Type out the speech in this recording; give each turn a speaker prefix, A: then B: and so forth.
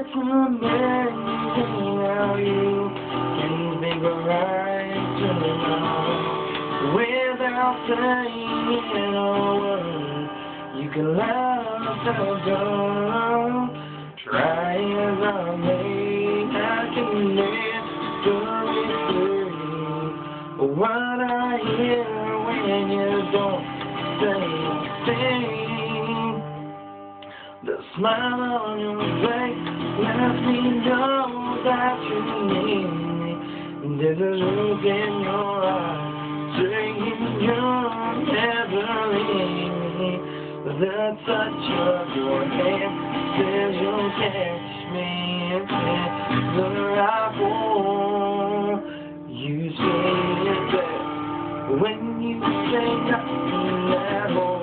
A: It's amazing how you can think right to now without saying a word. You can let us go. Try as I may, I can never refrain. What I hear when you don't say a thing. The smile on your face lets me know that you need me. There's a look in your eyes saying you'll never leave me. The touch of your hand says you'll catch me if ever I fall. You say it best when you say nothing at all.